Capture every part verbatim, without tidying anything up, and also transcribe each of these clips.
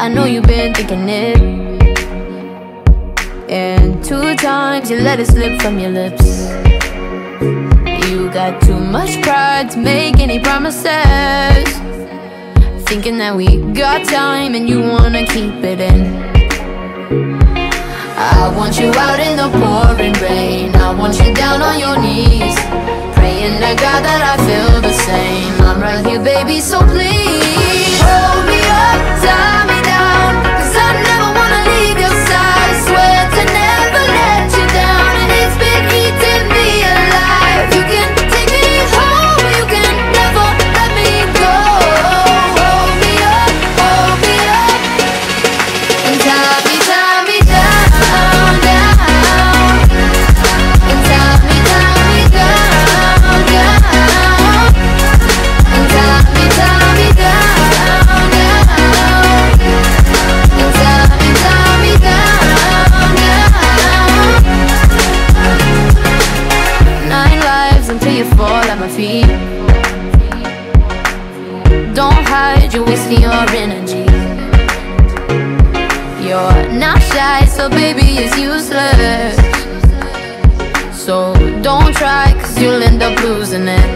I know you've been thinking it, and two times you let it slip from your lips. You got too much pride to make any promises, thinking that we got time and you wanna keep it in. I want you out in the pouring rain, I want you down on your knees, praying to God that I feel the same. I'm right here, baby, so please hold me up, tie me down, 'cause I never wanna leave your side. Swear to never let you down, and it's been eating me alive. You can take me home, you can never let me go. Hold me up, hold me up, and tie me, tie me down, down, and tie me, tie me down, down, and tie me, tie me down, down, and tie me, tie me down, down. Nine lives until you fall at my feet. Don't hide, you're wasting your energy. You're not shy, so baby it's useless. So don't try, 'cause you'll end up losing it.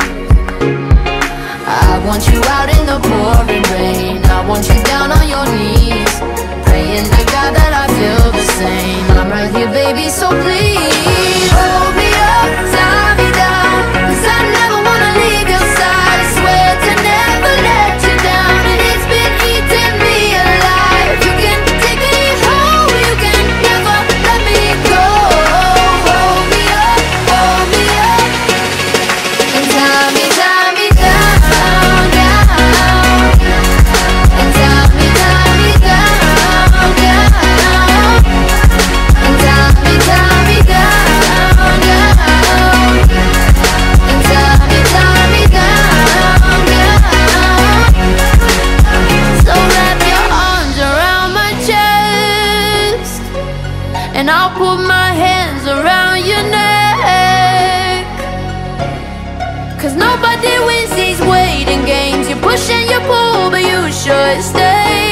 I want you out in the pouring rain, I want you down on your knees, praying to God that I feel the same. I'm right here, baby, so please hold me up, tie me down, 'cause I never wanna leave your side. Swear to never let you down, and it's been eating me alive. You can take me home, you can never let me go. Hold me up, hold me up, and tie me, tie me down, down, and tie me, tie me down, down, and tie me, tie me down, down, and tie me, tie me down, down. So wrap your arms around my chest, and I'll put my hands around your neck. 'Cause nobody wins these waiting games. You push and you pull, but you should stay.